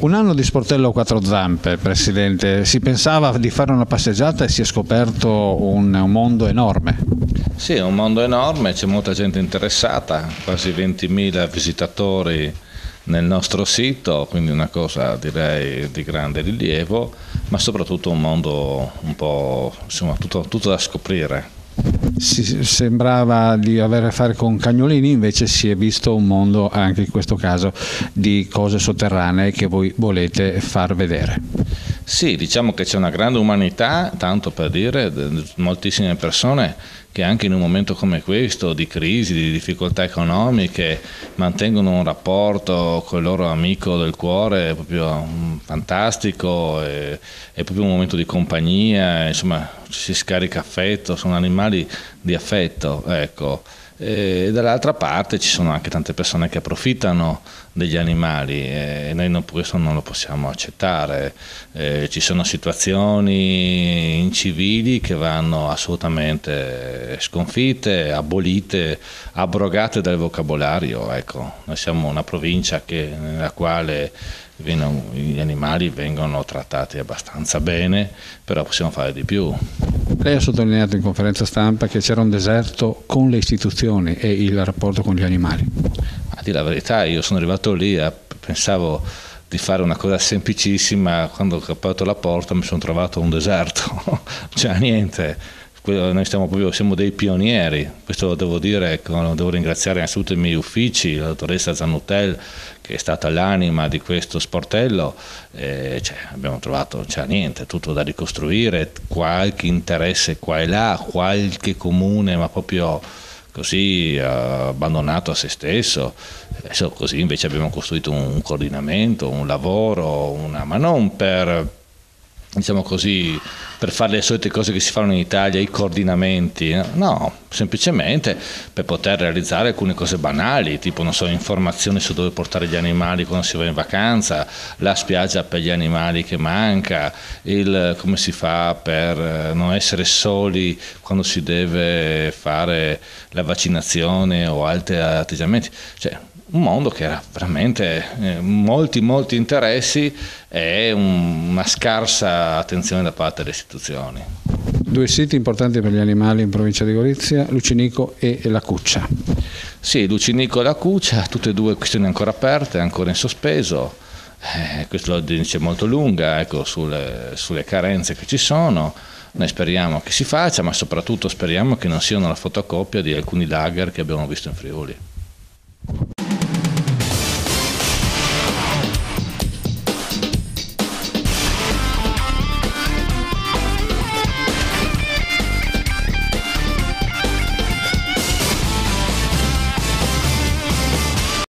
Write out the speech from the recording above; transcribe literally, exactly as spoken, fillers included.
Un anno di sportello a quattro zampe, Presidente. Si pensava di fare una passeggiata e si è scoperto un, un mondo enorme. Sì, è un mondo enorme, c'è molta gente interessata, quasi ventimila visitatori nel nostro sito, quindi una cosa direi di grande rilievo, ma soprattutto un mondo un po', insomma, tutto, tutto da scoprire. Si sembrava di avere a fare con cagnolini, invece si è visto un mondo, anche in questo caso, di cose sotterranee che voi volete far vedere. Sì, diciamo che c'è una grande umanità, tanto per dire, moltissime persone che anche in un momento come questo di crisi, di difficoltà economiche, mantengono un rapporto con il loro amico del cuore proprio fantastico, è, è proprio un momento di compagnia, insomma ci si scarica affetto, sono animali di affetto, ecco. E dall'altra parte ci sono anche tante persone che approfittano degli animali e noi non, questo non lo possiamo accettare. Eh, ci sono situazioni incivili che vanno assolutamente sconfitte, abolite, abrogate dal vocabolario. Ecco, noi siamo una provincia che, nella quale gli animali vengono trattati abbastanza bene, però possiamo fare di più. Lei ha sottolineato in conferenza stampa che c'era un deserto con le istituzioni e il rapporto con gli animali. A dire la verità, io sono arrivato lì e pensavo di fare una cosa semplicissima, quando ho aperto la porta mi sono trovato un deserto, cioè niente. Noi stiamo proprio, siamo dei pionieri, questo lo devo dire, devo ringraziare innanzitutto i miei uffici, la dottoressa Zannutel che è stata l'anima di questo sportello, eh, cioè, abbiamo trovato, c'è niente, tutto da ricostruire, qualche interesse qua e là, qualche comune ma proprio così eh, abbandonato a se stesso. Adesso così invece abbiamo costruito un, un coordinamento, un lavoro, una, ma non per, diciamo così, per fare le solite cose che si fanno in Italia, i coordinamenti, no, semplicemente per poter realizzare alcune cose banali, tipo non so, informazioni su dove portare gli animali quando si va in vacanza, la spiaggia per gli animali che manca, il come si fa per non essere soli quando si deve fare la vaccinazione o altri atteggiamenti, cioè un mondo che era veramente eh, molti molti interessi e un, una scarsa attenzione da parte delle istituzioni. Due siti importanti per gli animali in provincia di Gorizia, Lucinico e La Cuccia. Sì, Lucinico e La Cuccia, tutte e due questioni ancora aperte, ancora in sospeso. Eh, questo lo dice molto lunga, ecco, sulle, sulle carenze che ci sono. Noi speriamo che si faccia, ma soprattutto speriamo che non siano la fotocopia di alcuni lager che abbiamo visto in Friuli.